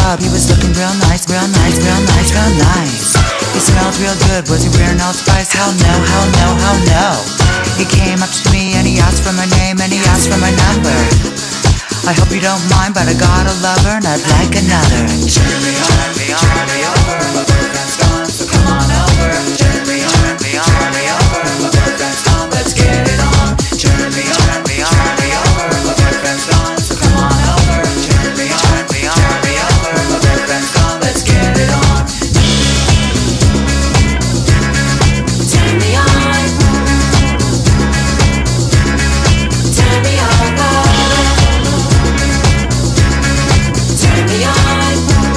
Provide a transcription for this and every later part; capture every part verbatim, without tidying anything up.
club, he was looking real nice, real nice, real nice, real nice. He smelled real good, was he wearing Old Spice? Hell no, hell no, hell no. He came up to me and he asked for my name and he asked for my number. I hope you don't mind, but I got a lover and I'd like another. Turn me on, turn me on, turn me over. My boyfriend's gone, so come on over. Turn me on, turn me on, turn me over. My boyfriend's gone, let's get it on. Turn me on, turn me on, turn me over. My boyfriend's gone, so come on over. Turn me on, turn me on, turn me over. My boyfriend's gone, let's get it on. Turn me on. Turn me on, girl. Turn me on.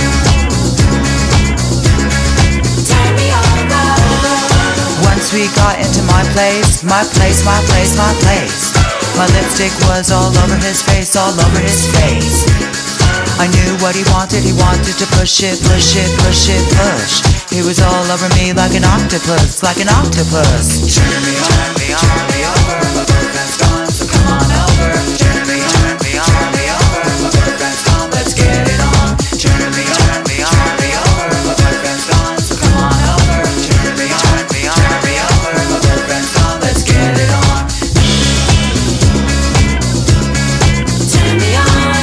Turn me on, girl. Once we got into my place, my place, my place, my place. My lipstick was all over his face, all over his face. I knew what he wanted, he wanted to push it, push it, push it, push. He was all over me like an octopus, like an octopus. Turn me on, turn me on, turn me over. My boyfriend's gone, so come on over. Turn me on, turn me on, turn me over. My boyfriend's gone, let's get it on. Turn me on, turn me on, turn me over. My boyfriend's gone, so come on over. Turn me on, turn me on, turn me over. My boyfriend's gone, let's get it on. Turn me on.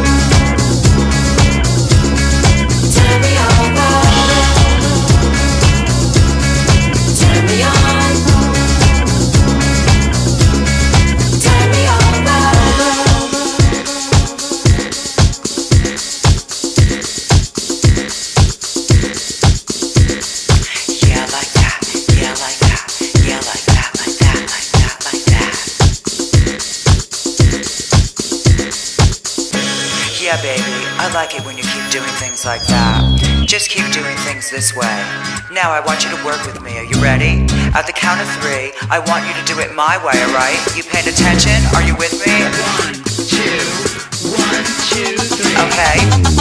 Turn me over. Turn me on. Turn me over. Yeah, like that. Yeah, like that. Yeah, like that, like that, like that, like that. Yeah, baby, I like it when you keep doing things like that. Just keep doing things this way. Now I want you to work with me. Are you ready? At the count of three, I want you to do it my way, alright? You paying attention? Are you with me? One, two, one, two, three. Okay.